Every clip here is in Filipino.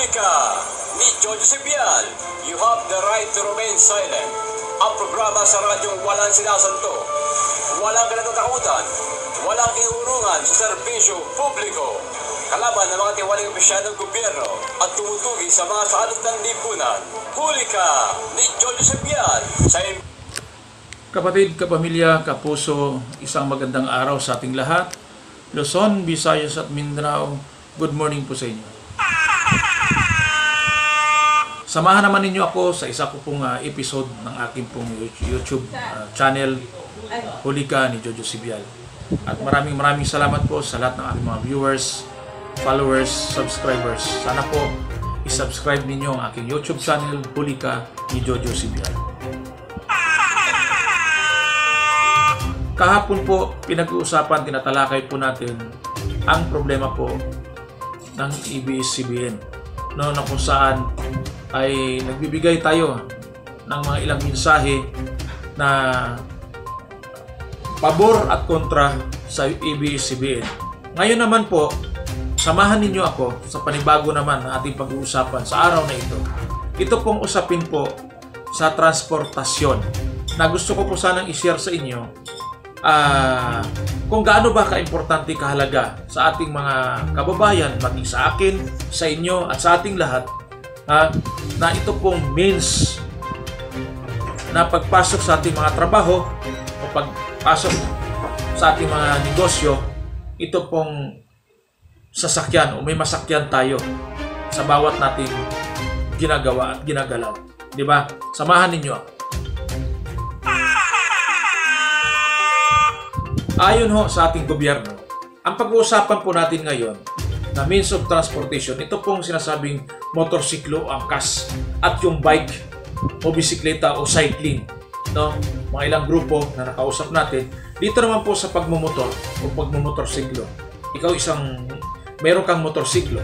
Huli ka ni Jojo Sibial. You have the right to remain silent. Ang programa sa radyong walang sinasanto, walang kinatatakutan, walang iurungan sa serbisyo publiko, kalaban ng mga tiwaling opisyal ng gobyerno at tumutugi sa mga salot ng lipunan. Huli ka ni Jojo Sibial sa Kapatid, kapamilya, kapuso, isang magandang araw sa ating lahat. Luzon, Visayas at Mindanao, good morning po sa inyo. Samahan naman ninyo ako sa isa ko pong episode ng aking pong YouTube channel, Huli ka ni Jojo Sibial. At maraming salamat po sa lahat ng aking mga viewers, followers, subscribers. Sana po isubscribe ninyo ang aking YouTube channel, Huli ka ni Jojo Sibial. Kahapon po, pinag-uusapan, tinatalakay po natin ang problema po ng ABS-CBN. No, na kung saan ay nagbibigay tayo ng mga ilang mensahe na pabor at kontra sa ABS-CBN. Ngayon naman po, samahan ninyo ako sa panibago naman na ating pag-uusapan sa araw na ito. Ito pong usapin po sa transportasyon na gusto ko po sanang i-share sa inyo kung gaano ba ka-importante, kahalaga sa ating mga kababayan, maging sa akin, sa inyo at sa ating lahat, na ito pong means na pagpasok sa ating mga trabaho o pagpasok sa ating mga negosyo, ito pong sasakyan o may masakyan tayo sa bawat nating ginagawa at ginagalaw. Diba? Samahan ninyo ako. Ayon ho sa ating gobyerno, ang pag-uusapan po natin ngayon na means of transportation, ito pong sinasabing motorsiklo, angkas, at yung bike o bisikleta o cycling. No? Mga ilang grupo na nakausap natin. Dito naman po sa pagmumotor o pagmumotorsiklo. Ikaw meron kang motorsiklo.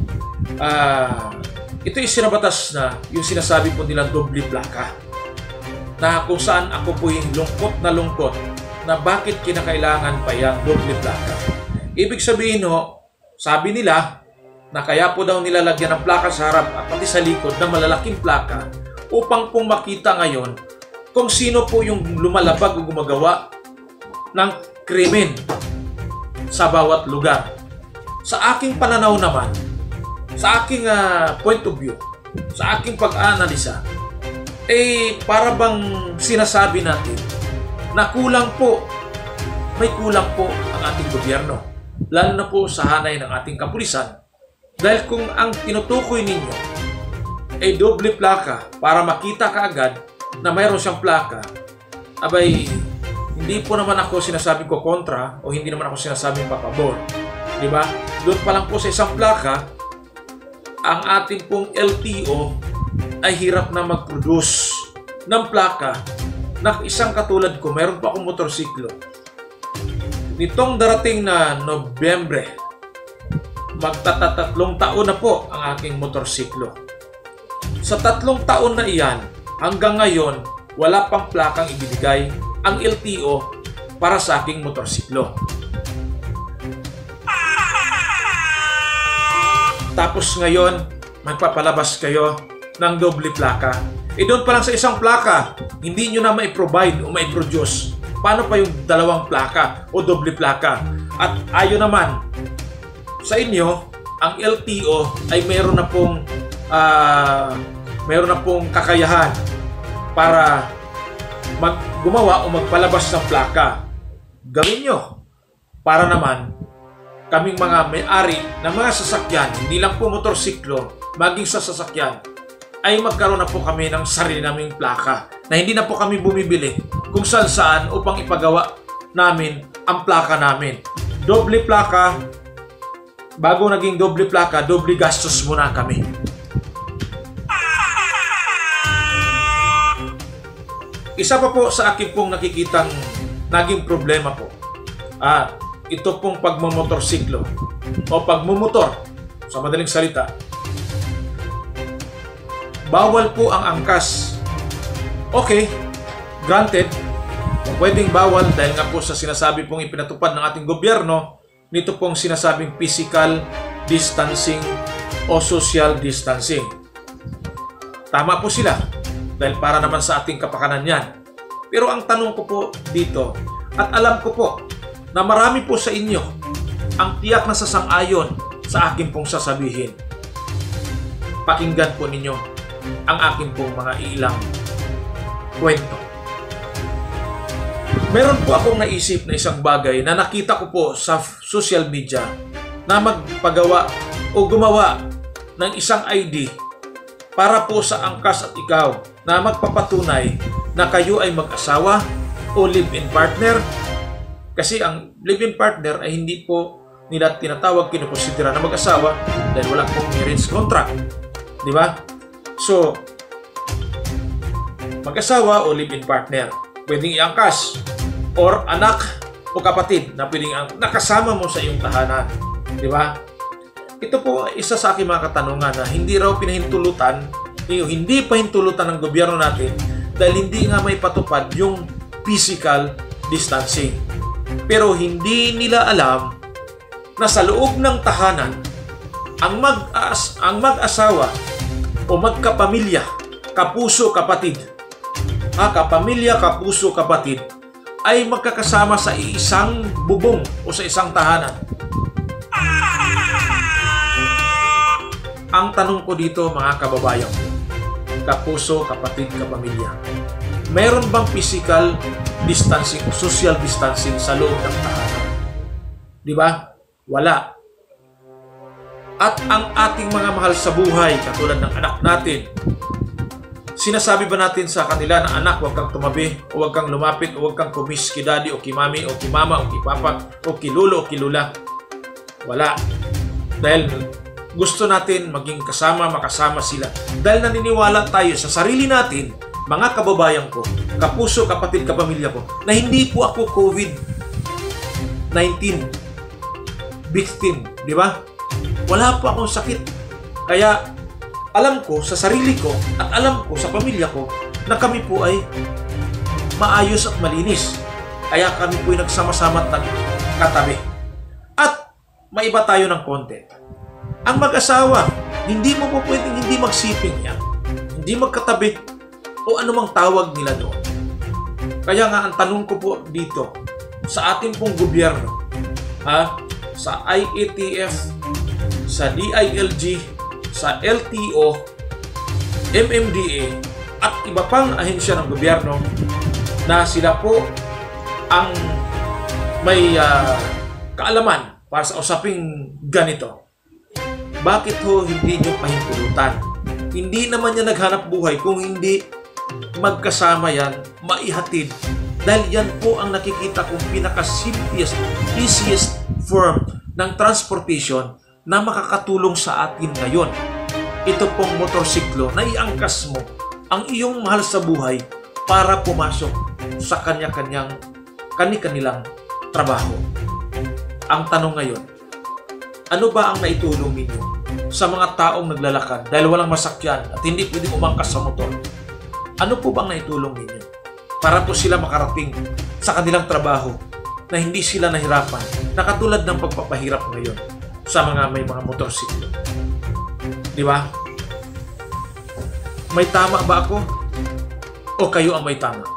Ito yung sinabatas na yung sinasabi po nilang doble plaka. Na kung saan ako po yung lungkot na bakit kinakailangan pa yung doble plaka. Ibig sabihin ho, sabi nila na kaya po daw nilalagyan ng plaka sa harap at pati sa likod na malalaking plaka upang pong makita ngayon kung sino po yung lumalabag o gumagawa ng krimen sa bawat lugar. Sa aking pananaw naman, sa aking point of view, sa aking pag-aanalisa, para bang sinasabi natin na may kulang po ang ating gobyerno, lalo na po sa hanay ng ating kapulisan. Dahil kung ang tinutukoy ninyo ay doble plaka para makita kaagad na mayroon siyang plaka, abay, hindi po naman ako sinasabing ko kontra o hindi naman ako sinasabing papabor. Diba? Doon pa lang po sa isang plaka, ang ating pong LTO ay hirap na mag-produce ng plaka na isang katulad ko, mayroon pa akong motorsiklo. Nitong darating na Nobyembre, magtatatlong taon na po ang aking motorsiklo. Sa 3 taon na iyan, hanggang ngayon, wala pang plakang ibinigay ang LTO para sa aking motorsiklo. Tapos ngayon, magpapalabas kayo ng doble plaka. Doon pa lang sa isang plaka, hindi nyo na mai-provide o mai-produce. Paano pa yung dalawang plaka o doble plaka? At ayon naman sa inyo, ang LTO ay meron na pong kakayahan para gumawa o magpalabas ng plaka. Gawin nyo para naman kaming mga may-ari ng mga sasakyan, hindi lang po motorsiklo, maging sa sasakyan, ay magkaroon na po kami ng sarili naming plaka na hindi na po kami bumibili kung saan upang ipagawa namin ang plaka namin. Doble plaka, bago naging doble plaka, doble gastos muna kami. Isa pa po sa akin pong nakikitang naging problema po, ito pong pagmumotorsiklo o pagmumotor, sa madaling salita. Bawal po ang angkas. Okay, granted, pwedeng bawal dahil nga po sa sinasabi pong ipinatupad ng ating gobyerno, nito pong sinasabing physical distancing o social distancing. Tama po sila dahil para naman sa ating kapakanan yan. Pero ang tanong ko po dito, at alam ko po na marami po sa inyo ang tiyak na sasang-ayon sa akin pong sasabihin. Pakinggan po ninyo ang akin pong mga ilang kwento. Meron po akong naisip na isang bagay na nakita ko po sa social media na magpagawa o gumawa ng isang ID para po sa angkas at ikaw na magpapatunay na kayo ay mag-asawa o live-in partner. Kasi ang live-in partner ay hindi po nila tinatawag, kinukonsidera na mag-asawa dahil wala pong marriage contract. Di ba? So, mag-asawa o live-in partner, pwedeng iangkas, or anak o kapatid na pwedeng nakasama mo sa iyong tahanan. Di ba? Ito po isa sa aking mga katanungan na hindi raw pinahintulutan, hindi pahintulutan ng gobyerno natin dahil hindi nga may patupad yung physical distancing. Pero hindi nila alam na sa loob ng tahanan, ang mag-asawa o magkapamilya, kapuso, kapatid, kapamilya, kapuso, kapatid, ay magkakasama sa isang bubong o sa isang tahanan. Ang tanong ko dito, mga kababayan, kapuso, kapatid, kapamilya, meron bang physical distancing o social distancing sa loob ng tahanan? Di ba? Wala. At ang ating mga mahal sa buhay, katulad ng anak natin, sinasabi ba natin sa kanila na anak, huwag kang tumabi, o huwag kang lumapit, o huwag kang kumis ki daddy, o ki mami, o ki mama, o ki papa, o ki lolo, o ki lula? Wala. Dahil gusto natin maging kasama, makasama sila. Dahil naniniwala tayo sa sarili natin, mga kababayan ko, kapuso, kapatid, kapamilya ko, na hindi po ako COVID-19 victim, di ba? Wala po akong sakit. Kaya alam ko sa sarili ko at alam ko sa pamilya ko na kami po ay maayos at malinis. Kaya kami po ay nagsama-sama at nagkatabi. At maiba tayo ng konti. Ang mag-asawa, hindi mo po pwedeng hindi magsiping yan. Hindi magkatabi o anumang tawag nila doon. Kaya nga ang tanong ko po dito sa ating pong gobyerno, sa IATF, sa DILG, sa LTO, MMDA, at iba pang ahensya ng gobyerno na sila po ang may kaalaman para sa usaping ganito. Bakit ho hindi nyo pahintulutan? Hindi naman yan naghanap buhay kung hindi magkasama yan, maihatid. Dahil yan po ang nakikita kong pinaka-simplest, easiest form ng transportation na makakatulong sa atin ngayon. Ito pong motorsiklo na iangkas mo ang iyong mahal sa buhay para pumasok sa kani-kanilang trabaho. Ang tanong ngayon, ano ba ang naitulong ninyo sa mga taong naglalakad dahil walang masakyan at hindi pwedeng umangkas sa motor? Ano po bang naitulong ninyo para po sila makarating sa kanilang trabaho na hindi sila nahirapan na katulad ng pagpapahirap ngayon sa mga may mga motorsiklo? Di ba? May tama ba ako? O kayo ang may tama?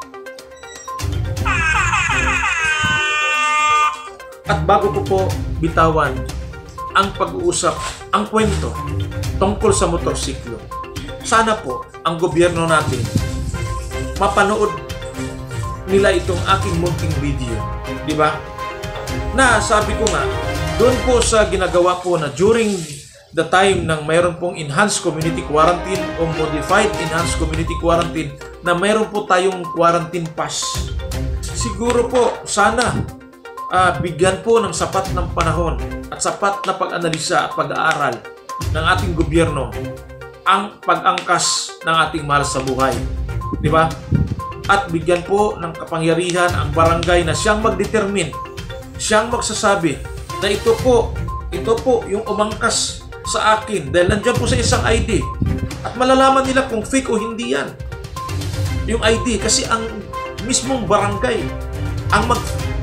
At bago ko po bitawan ang pag-uusap, ang kwento tungkol sa motorsiklo, sana po ang gobyerno natin mapanood nila itong aking munting video. Di ba? Na sabi ko nga, doon po sa ginagawa po na during the time ng mayroon pong enhanced community quarantine o modified enhanced community quarantine na mayroon po tayong quarantine pass. Siguro po, sana bigyan po ng sapat ng panahon at sapat na pag-analisa at pag-aaral ng ating gobyerno ang pag-angkas ng ating mahal sa buhay. Di ba? At bigyan po ng kapangyarihan ang barangay na siyang mag-determine, siyang magsasabi na ito po yung umangkas sa akin dahil nandiyan po sa isang ID. At malalaman nila kung fake o hindi yan yung ID kasi ang mismong barangay ang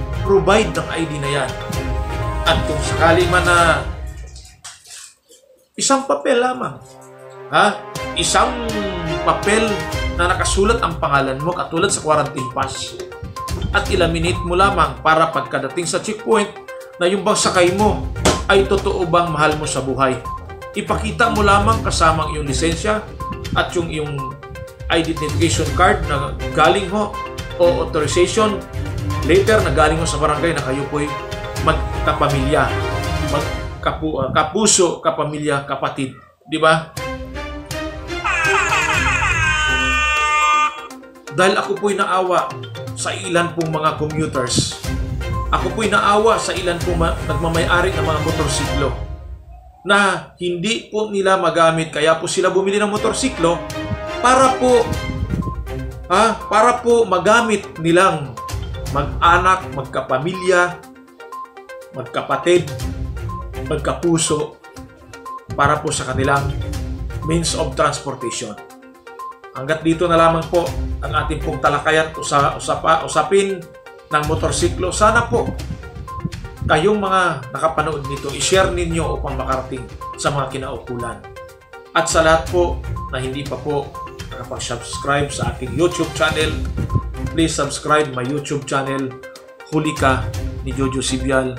mag-provide ng ID na yan. At kung sakali man na Isang papel lamang. Isang papel na nakasulat ang pangalan mo katulad sa quarantine pass. At ilaminate mo lamang para pagkadating sa checkpoint na yung bang sakay mo ay totoo bang mahal mo sa buhay. Ipakita mo lamang kasama yung lisensya at yung identification card na galing ho o authorization letter na galing mo sa barangay na kayo po'y magkapamilya, kapuso, kapamilya, kapatid. Di ba? Dahil ako po'y naawa sa ilan pong mga commuters. Ako po'y naawa sa ilan pong nagmamayari ng mga motorsiklo na hindi po nila magamit, kaya po sila bumili ng motorsiklo para po magamit nilang mag-anak, magkapamilya, magkapatid, magkapuso para po sa kanilang means of transportation. Hanggat dito na lamang po ang ating pong talakayan usapin ng motorsiklo. Sana po kayong mga nakapanood nito, i-share ninyo upang makarating sa mga kinaukulan. At sa lahat po na hindi pa po nakapag-subscribe sa aking YouTube channel, please subscribe my YouTube channel, Huli Ka ni Jojo Sibyal.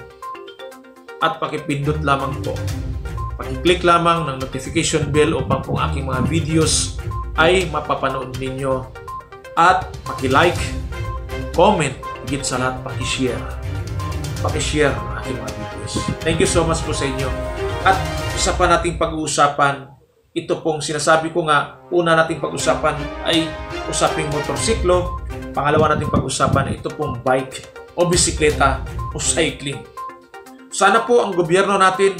At pakipindot lamang po, pakiclick lamang ng notification bell upang po aking mga videos ay mapapanood ninyo. At pakilike, comment, higit sa lahat pakishare ang aking mga videos. Thank you so much po sa inyo. At isa pa nating pag-uusapan, ito pong sinasabi ko nga, una nating pag-usapan ay usaping motorsiklo, pangalawa nating pag-usapan ay ito pong bike o bisikleta o cycling. Sana po ang gobyerno natin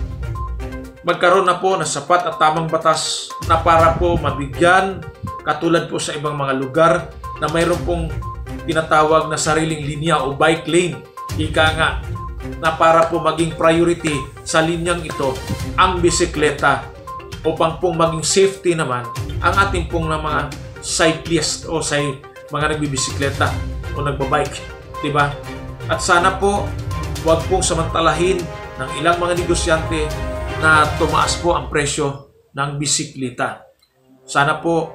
magkaroon na po ng sapat at tamang batas na para po mabigyan, katulad po sa ibang mga lugar na mayroon pong tinatawag na sariling linya o bike lane. Ika nga, na para po maging priority sa linyang ito ang bisikleta upang pong maging safety naman ang ating pong mga cyclist o mga nagbibisikleta o nagbabike, di ba? At sana po wag pong samantalahin ng ilang mga negosyante na tumaas po ang presyo ng bisikleta. Sana po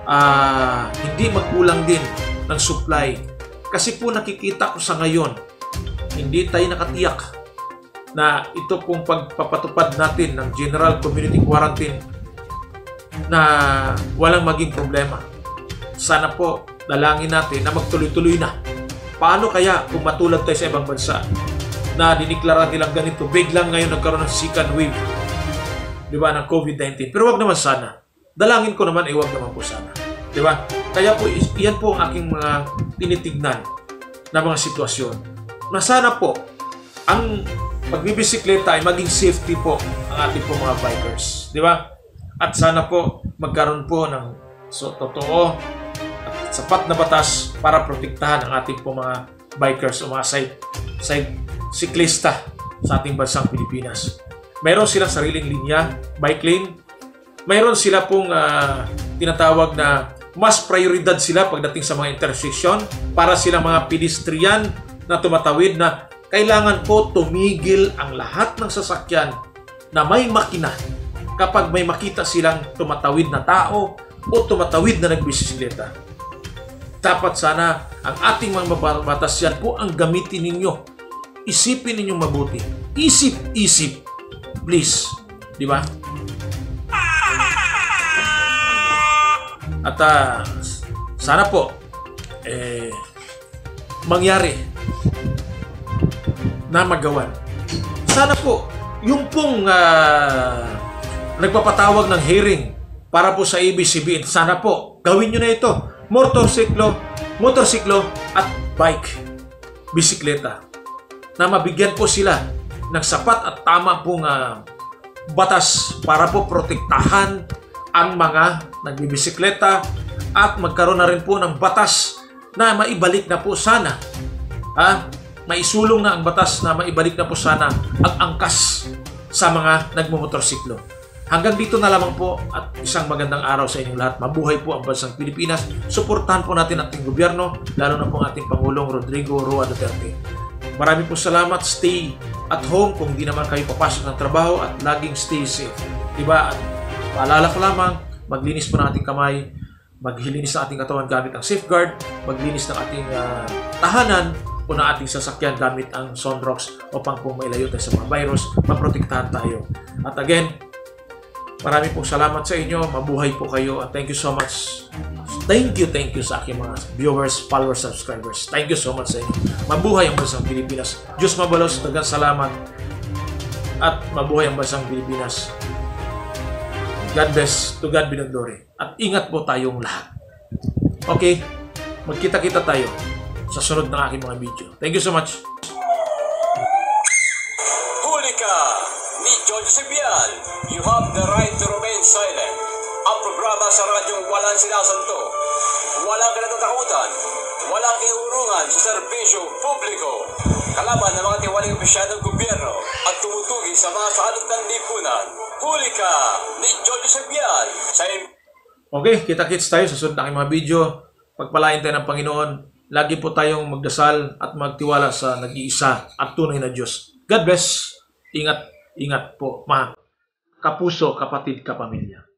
hindi magkulang din ng supply, kasi po nakikita ko sa ngayon hindi tayo nakatiyak na ito pong pagpapatupad natin ng General Community Quarantine na walang maging problema. Sana po dalangin natin na magtuloy-tuloy na. Paano kaya kung matulad tayo sa ibang bansa na diniklara nilang ganito, biglang ngayon nagkaroon ng second wave, di ba, ng COVID-19? Pero wag naman sana. Dalangin ko naman, wag naman po sana. Di ba? Kaya po, iyan po ang aking mga tinitignan na mga sitwasyon. Na sana po, ang pagbibisikleta ay maging safety po ang ating po mga bikers. Di ba? At sana po magkaroon po ng totoo at sapat na batas para protektahan ang ating po mga bikers o mga siklista sa ating bansang Pilipinas. Mayroon silang sariling linya, bike lane. Mayroon sila pong tinatawag na mas prioridad sila pagdating sa mga intersection para sila mga pedestrian na tumatawid na kailangan po tumigil ang lahat ng sasakyan na may makina kapag may makita silang tumatawid na tao o tumatawid na nagbisikleta. Dapat sana ang ating mga batas yan po ang gamitin ninyo. Isipin ninyong mabuti. Isip. Please. Di ba? At sana po mangyari na magawan. Sana po yung pong nagpapatawag ng hearing para po sa ABCBN, sana po gawin nyo na ito. Motorsiklo at bike, bisikleta, na mabigyan po sila ng sapat at tama pong batas para po protektahan ang mga nagbibisikleta at magkaroon na rin po ng batas na maibalik na po sana maisulong na ang batas na maibalik na po sana ang angkas sa mga nagmumotorsiklo. Hanggang dito na lamang po at isang magandang araw sa inyong lahat. Mabuhay po ang bansang Pilipinas. Suportahan po natin ating gobyerno, lalo na po ang ating Pangulong Rodrigo Roa Duterte. Maraming po salamat. Stay at home kung di naman kayo papasok ng trabaho at laging stay safe. Diba? At paalala ko lamang, maglinis po ng ating kamay, maghilinis ng ating katawan gamit ang safeguard, maglinis ng ating tahanan o ng ating sasakyan gamit ang Sunrocks upang po mailayo tayo sa mga virus, maprotektahan tayo. At again, marami pong salamat sa inyo, mabuhay po kayo at thank you so much. Thank you sa aking mga viewers, followers, subscribers. Thank you so much sa inyo. Mabuhay ang bansang Pilipinas. Diyos mabalos, dagang salamat at mabuhay ang bansang Pilipinas. God bless, to God be the glory. At ingat po tayong lahat. Okay, magkita-kita tayo sa sunod ng aking mga video. Thank you so much. Huli ka ni George Sibial. You have the right to remain silent. Ang programa sa radyong walang sinasanto, walang kinatatakutan, walang iurungan sa serbisyo publiko, kalaban ng mga tiwaling opisyal ng gobyerno at tumutugi sa mga salot ng lipunan. Huli ka ni George Sibial sa Okay, kita-kits tayo sa sunod ng aking mga video. Pagpalain tayo ng Panginoon. Lagi po tayong magdasal at magtiwala sa nag-iisa at tunay na Diyos. God bless. Ingat po, mga kapuso, kapatid, kapamilya.